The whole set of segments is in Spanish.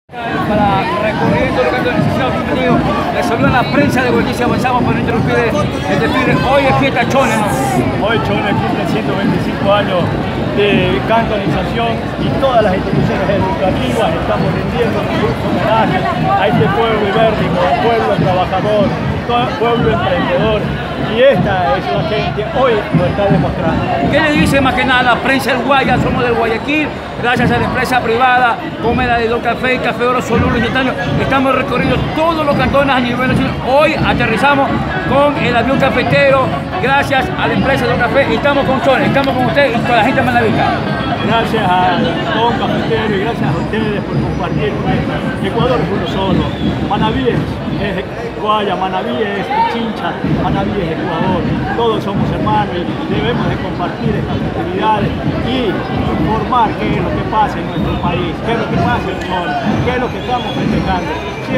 Para recorriendo lo que necesitamos, bienvenido. Les saluda la prensa de Guayaquil. Avanzamos por interrumpir el desfile. Hoy es fiesta Chone, ¿no? Hoy Chone cumple 125 años de cantonización y todas las instituciones educativas estamos rindiendo un homenaje a este pueblo ibérico, pueblo trabajador, pueblo emprendedor. Y esta es la gente hoy lo está demostrando. ¿Qué le dice más que nada a la prensa del Guaya? Somos del Guayaquil, gracias a la empresa privada, como la de Don Café, Café Oro, Soluro y Gitano. Estamos recorriendo todos los cantones a nivel nacional. Hoy aterrizamos con el avión cafetero, gracias a la empresa de Don Café. Estamos con Chone, estamos con usted y con la gente de Manavica. Gracias a Don Cafetero y gracias a ustedes por compartir con esto. Ecuador es uno solo. Manaví es Guaya, Manaví es Pichincha, Manaví es Ecuador. Todos somos hermanos y debemos de compartir estas actividades y informar qué es lo que pasa en nuestro país, qué es lo que pasa en Chone, qué es lo que estamos festejando.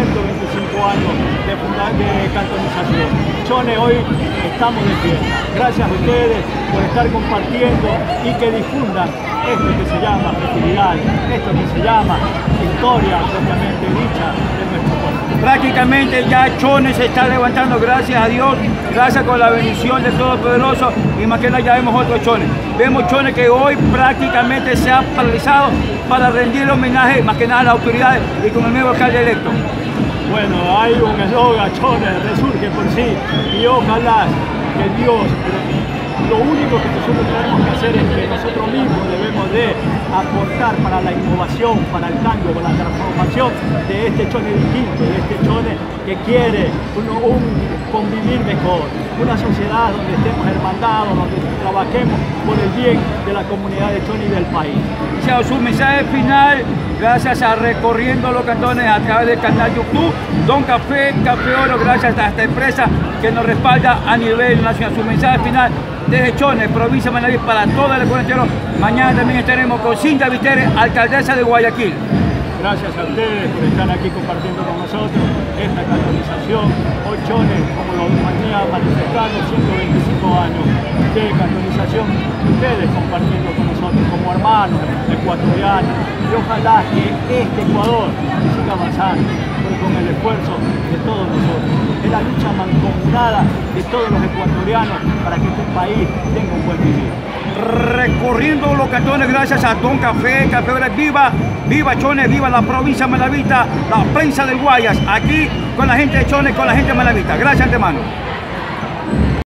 125 años de cantonización. Chone, hoy estamos de pie. Gracias a ustedes por estar compartiendo y que difundan esto que se llama festividad, esto que se llama historia propiamente dicha de nuestro pueblo. Prácticamente ya Chone se está levantando, gracias a Dios, gracias con la bendición del Todopoderoso, y más que nada ya vemos otro Chone. Vemos Chone que hoy prácticamente se ha paralizado para rendir homenaje más que nada a las autoridades y con el nuevo alcalde electo. Bueno, hay un eslogan, Chone resurge por sí, y ojalá que Dios... Lo único que nosotros tenemos que hacer es que nosotros mismos debemos de aportar para la innovación, para el cambio, para la transformación de este Chone distinto, de este Chone que quiere un convivir mejor, una sociedad donde estemos hermandados, donde trabajemos por el bien de la comunidad de Chone y del país. Chao, su mensaje final, gracias a Recorriendo los Cantones a través del canal YouTube, Don Café, Café Oro, gracias a esta empresa que nos respalda a nivel nacional. Su mensaje final desde Chone, provincia de Manaví, para todo el Ecuador entero. Mañana también estaremos con Cintia Viteri, alcaldesa de Guayaquil. Gracias a ustedes por estar aquí compartiendo con nosotros esta cantonización. Hoy Chone, como lo venía manifestando, 125 años de cantonización. Ustedes compartiendo con nosotros como hermanos ecuatorianos. Y ojalá que este Ecuador siga avanzando con el esfuerzo de todos nosotros. Es la lucha mancomunada de todos los ecuatorianos para que este país tenga un buen vivir. Recorriendo los cantones gracias a Don Café, Café Oro, viva, viva Chone, viva la provincia de Manavita, la prensa del Guayas, aquí con la gente de Chone, con la gente de Manavita. Gracias, hermano.